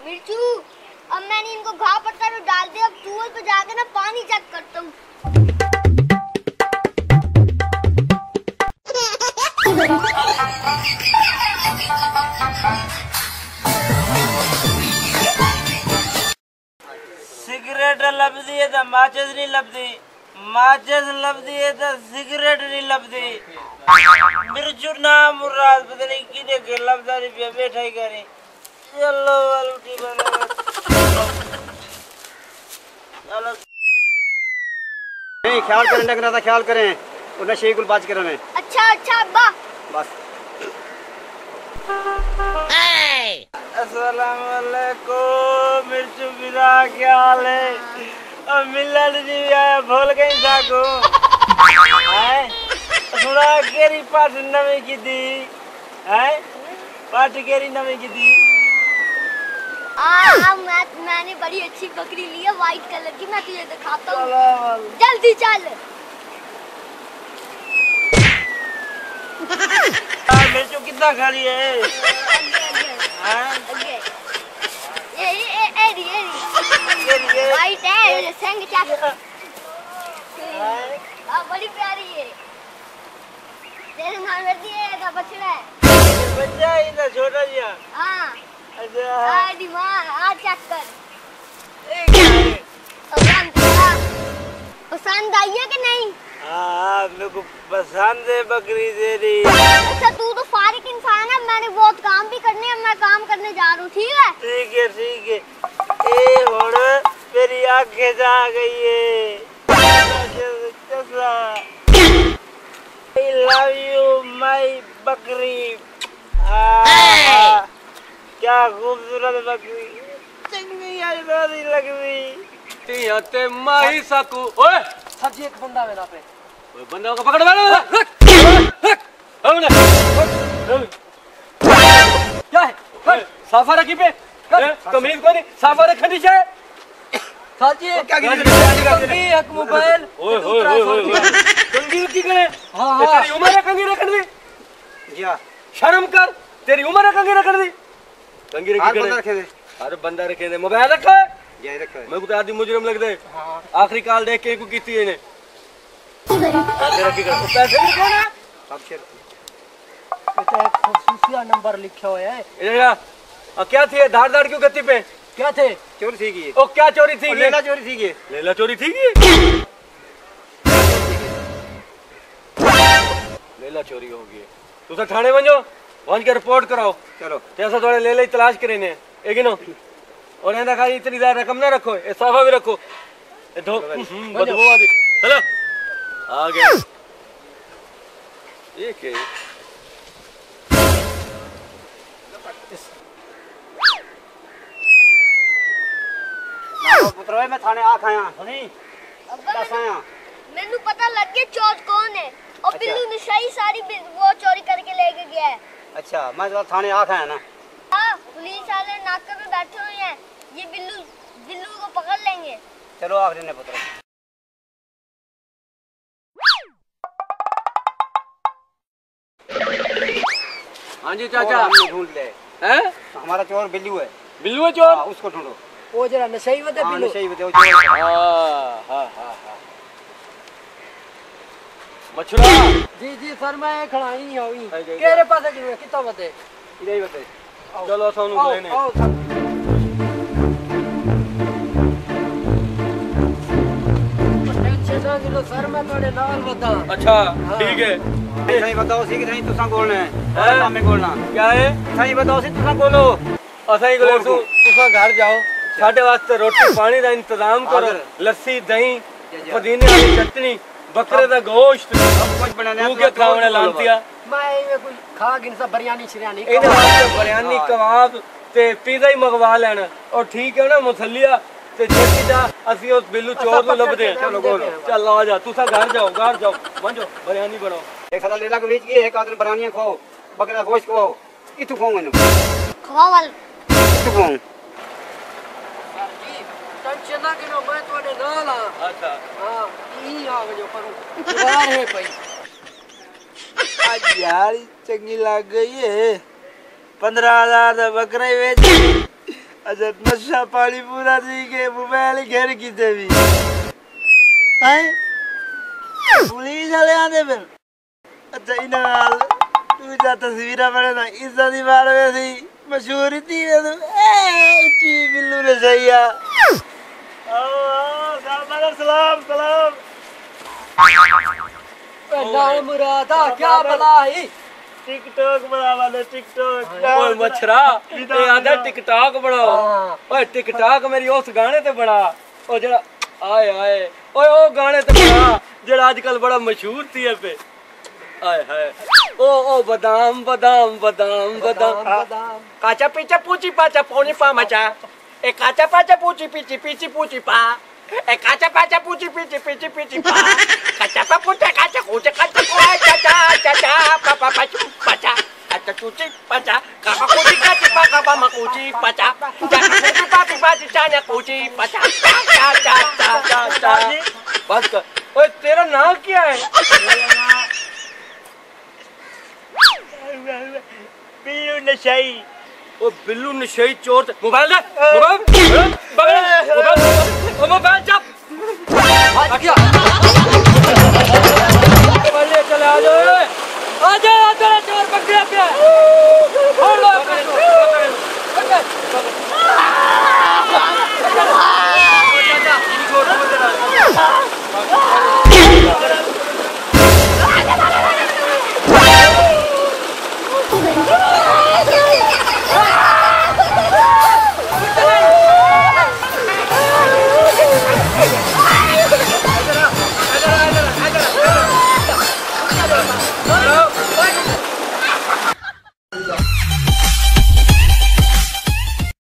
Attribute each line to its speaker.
Speaker 1: बिरजू, अब मैंने इनको घाव पड़ता तो डाल दिया। अब चूहे पे जाके ना पानी चेक करता हूँ।
Speaker 2: सिगरेट लभदी है तो माचिस नहीं लभदी, माचिस लभदी है तो सिगरेट नहीं लभदी। बिरजू नाम मुराद पता नहीं किने के लभदारी पे बैठा ही करे। चलो वालूटी बना चलो।
Speaker 3: नहीं ख्याल करें लग रहा था, ख्याल करें और नशे को बात करें।
Speaker 1: अच्छा अच्छा अब्बा
Speaker 3: बस।
Speaker 2: अस्सलाम वालेकुम मिर्चू बिरा, क्या हाल है? अब मिलन नहीं आया, भूल गई साको। थोड़ा केरी पाठ नवी की दी है, पाठ केरी नवी की दी।
Speaker 1: मैंने बड़ी अच्छी बकरी ली है व्हाइट कलर की, मैं तुझे दिखाता हूँ। जल्दी चल।
Speaker 2: मिर्चू कितना खाली है?
Speaker 1: व्हाइट है, सेंग क्या बड़ी प्यारी है। तेरे नाम वर्दी है का बछड़ा है।
Speaker 2: बच्चा ही था छोटा जी।
Speaker 1: हाँ
Speaker 2: अच्छा
Speaker 1: दिमाग आ चेक कर। पसंद आई है कि नहीं?
Speaker 2: हाँ मेरे को पसंद है बकरी तेरी।
Speaker 1: अच्छा तू तो फारिग इंसान है, मैंने बहुत काम भी करने हैं, मैं काम करने जा रहा हूँ। ठीक है
Speaker 2: ठीक है ठीक है। ए होड़ मेरी आंखें जा गई है। I love you my बकरी। क्या खूबसूरत बकरी, चंगी आई लग रही।
Speaker 4: ते माही साकू। ओए सब्जी एक बंदा है ना पे, ओए बंदा को पकड़ वाला। क्या है साफा रखी पे तमीज को नहीं, साफा रखनी चाहिए। साजी क्या कंगी एक मोबाइल। ओए ओए ओए कंगी की करे। हां तेरी उम्र है कंगी रखन दी।
Speaker 3: जी हां
Speaker 4: शर्म कर, तेरी उम्र है कंगी रखन दी। कंगी
Speaker 3: रखे दे।
Speaker 4: अरे बंदा रखे दे, मोबाइल रखा है
Speaker 3: यही रखा है।
Speaker 4: मैं को तो आदमी मुजरिम लग दे। हां आखिरी काल देख के को कीती है ने पैसे रखी कर। पैसे नहीं देना
Speaker 3: अब शेर
Speaker 5: बेटा एक खसूसिया नंबर लिखा हुआ है।
Speaker 4: इधर आ क्या थी धार धार क्यों गति पे?
Speaker 5: क्या थे?
Speaker 3: चोरी थी की।
Speaker 4: ओ क्या चोरी थी?
Speaker 3: लेला चोरी थी की।
Speaker 4: लेला चोरी थी की। लेला चोरी होगी। तू तो थाने बन जाओ, वहां के रिपोर्ट कराओ।
Speaker 3: चलो
Speaker 4: जैसा थोड़े ले तलाश करे ने एक नो और ऐसा खाली इतनी ज्यादा रकम ना रखो, ये साफा भी रखो। बदबू आदि चलो आ गया। ये क्या है?
Speaker 3: पुत्र मैं थाने आ खाया सुनी
Speaker 1: दस आया। मैंने पता लग गया चोर कौन है। और
Speaker 3: अच्छा।
Speaker 1: बिल्लू निशाई सारी वो चोरी करके लेके गया है।
Speaker 3: अच्छा मैं तो थाने आ खाया ना।
Speaker 1: हाँ पुलिस वाले नाका पे बैठे हुए हैं, ये बिल्लू को पकड़ लेंगे।
Speaker 3: चलो आखिरी ने पुत्र।
Speaker 4: हाँ जी चाचा
Speaker 3: ढूंढ ले
Speaker 4: हैं?
Speaker 3: हमारा चोर बिल्लू है।
Speaker 4: बिल्लू है चोर?
Speaker 3: उसको ढूंढो।
Speaker 5: वो जरा नशई बते बिल्लू।
Speaker 3: नशई बते चोर।
Speaker 4: हां मछुआ।
Speaker 5: जी जी सर मैं खड़ा ही हुई केरे पास है कितना बते
Speaker 3: इधर ही बते।
Speaker 4: चलो सोनू लेने
Speaker 5: आओ सर। टेंशन ना सर मैं थोड़े नाल बता।
Speaker 4: अच्छा ठीक है।
Speaker 3: सही बताओ सी कि नहीं तुसा बोलना है हमें बोलना
Speaker 4: क्या है?
Speaker 3: सही बताओ सी तुसा बोलो।
Speaker 4: असा ही बोले तुसा घर जाओ, साडे वास्ते रोटी पानी का इंतजाम करो, लस्सी दही पुदीने वाली चटनी बकरे का गोश्त
Speaker 3: सब कुछ बनाने
Speaker 4: तू क्या खावने लांतिया।
Speaker 5: मैं ये कुछ खा गिन सा बिरयानी शिरयानी
Speaker 4: इने वास्ते बिरयानी कबाब ते पिज़्ज़ा ही मंगवा लेना। और ठीक है ना मुसल्लिया ते जेती दा असि उस बिल्लू चोर को लभ दे।
Speaker 3: चलो बोलो
Speaker 4: चल आ जा, तुसा घर जाओ बंजो बिरयानी बनाओ।
Speaker 3: एक साला लेला को बेच के एक आदमी बिरयानी खाओ, बकरा गोश्त खाओ, इतु खाओ मैंने
Speaker 1: खवाल
Speaker 3: इतु खाओ।
Speaker 5: टेंशन ना गिनो मैं थोड़े नाल आ।
Speaker 4: अच्छा
Speaker 5: हां ई आ जो करूं बाहर है भाई।
Speaker 2: आज यार चंगी लग गई है। 15,000 बकरे बेच अच्छा नशा पानी पूरा सी के मोबाइल घेर किते भी हैं पुलिस वाले आंदे फिर अच्छा इना तू जा तस्वीर बने ना इज्जत दी बात वैसी मशहूर थी रे तू उच्ची बिल्लू ने सैया आओ सलाम सलाम
Speaker 5: ना मुरादा क्या भलाई
Speaker 2: टिकटॉक बना वाले टिकटॉक
Speaker 4: ओए मछरा ये आंदा टिकटॉक बनाओ ओए टिकटॉक मेरी उस गाने ते बना ओ जेड़ा आए आए ओए ओ गाने ते बना जेड़ा आजकल बड़ा मशहूर थी है पे आए हाय ओ बादाम बादाम बादाम बादाम काचा पीचा पूची पाचा पौनी पा मचा ए काचा पाचा पूची पीची पीची पूची पा ए काचा पाचा पूची पीची पीची पीची पा काचा पा पूचा काचा पूचा काचा पूचा चा चा चा पा पा पा चू पाचा अच्छा चूची पाचा कापा पूची काची पा कापा मकूची पाचा चा पूची पाची पाची चाना पूची पाचा चा चा चा चा चा बस कर ओए तेरा नाम क्या है
Speaker 2: बिल्लू नशाई
Speaker 4: ओ बिल्लू नशेई चोर मोबाइल दे मोबाइल चप आजा बल्ले चले आ जाओ तेरा चोर पकड़ लिया और लो